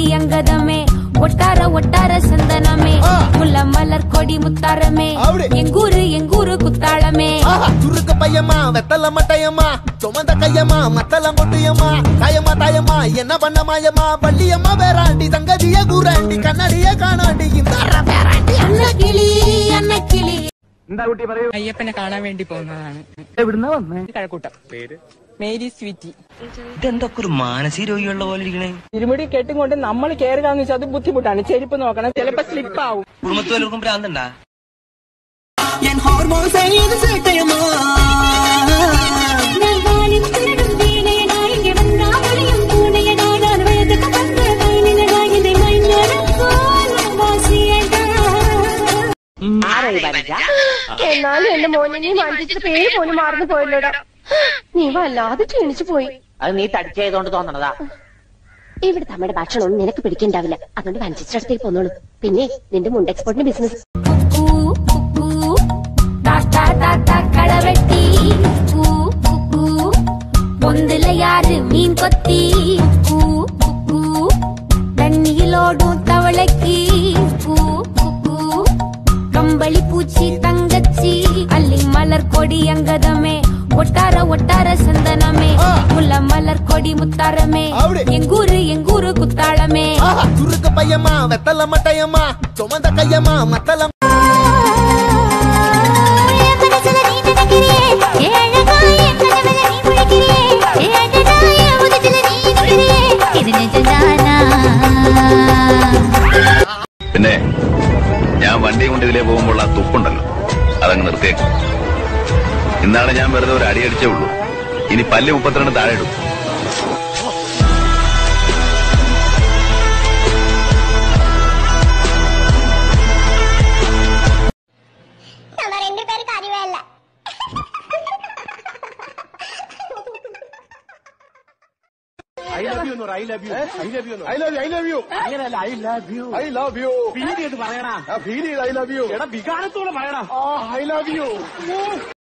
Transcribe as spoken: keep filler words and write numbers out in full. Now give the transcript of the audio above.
அங்கதமே ஒட்டார ஒட்டார சந்தனமே முல்ல மலர் கொடி முத்தாரமே எங்கூரு எங்கூரு குத்தாளமே துருக்கு பையமா வெத்தல மட்டையம்மா சுமந்த கையம்மா மத்தல மொட்டியம்மா தாயம்மா தாயம்மா என்ன பண்ண மாயம்மா பள்ளியம்மா வேறாண்டி சங்கதிய கூறாண்டி கண்ணடிய காணாண்டி இந்த അന്നക്കിളി അന്നക്കിളി അയ്യപ്പനെ കാണാൻ വേണ്ടി പോകുന്നതാണ്. എവിടുന്നാ വന്നേ? കഴക്കൂട്ടം. പേര് മേരി സ്വീറ്റി. ഇതെന്തൊക്കെ ഒരു മാനസിക രോഗിയുള്ള പോലെ ഇരിക്കണേ. ഇരുമുടി കെട്ടിക്കൊണ്ട് നമ്മൾ കയറുകയെന്ന് വെച്ചാൽ അത് ബുദ്ധിമുട്ടാണ്. ചെരുപ്പ് നോക്കണം, ചിലപ്പോ സ്ലിപ്പ് ആവും. കുടുംബത്തിൽ വല്ലവർക്കും ഭ്രാന്തണ്ടാ? എന്നാലും എന്റെ മോനെ നീ മഞ്ചിച്ചിട്ട് പേര് പോലും മാറുന്നു പോയല്ലോടാ. നീ വല്ലാതെ ക്ഷീണിച്ചു പോയി. അത് നീ തടിച്ചതുകൊണ്ട് തോന്നണതാ. ഇവിടുത്തെ അമ്മയുടെ ഭക്ഷണം ഒന്നും നിനക്ക് പിടിക്കണ്ടാവില്ല. അതുകൊണ്ട് വഞ്ചിച്ചിടത്തേക്ക് പോന്നോളൂ. പിന്നെ നിന്റെ മുണ്ട് എക്സ്പോർട്ടിന്റെ ബിസിനസ് കളവെട്ടി പൊന്തില യാര് മീൻ കൊത്തി തണ്ണിയിലോടും തവളക്കി கம்பளி பூச்சி தங்கச்சி அள்ளி மலர் கொடி அங்கதமே ஒட்டார ஒட்டார சந்தனமே முல்ல மலர் கொடி முத்தாரமே எங்கூரு எங்கூரு குத்தாளமே துருக்கு பையமா வெத்தல மட்டையம்மா சுமந்த கையம்மா மத்தல പിന്നെ ഞാൻ വണ്ടി കൊണ്ട് ഇതിലേ പോകുമ്പോൾ ആ തുപ്പുണ്ടല്ലോ അതങ്ങ് നിർത്തിയേക്കും. ഇന്നാണ് ഞാൻ വെറുതെ ഒരു അടി അടിച്ചേ ഉള്ളൂ. ഇനി പല്ല് മുപ്പത്തിരണ്ട് താഴെ ഇടും. I love you, I love you, I love you, I love you, I love you. അങ്ങനെയല്ല, I love you, I love you. Feel ചെയ്ത് പറയണ, ഫീൽ ചെയ്ത് I love you. എടാ വികാരത്തോടെ പറയണ, I love you.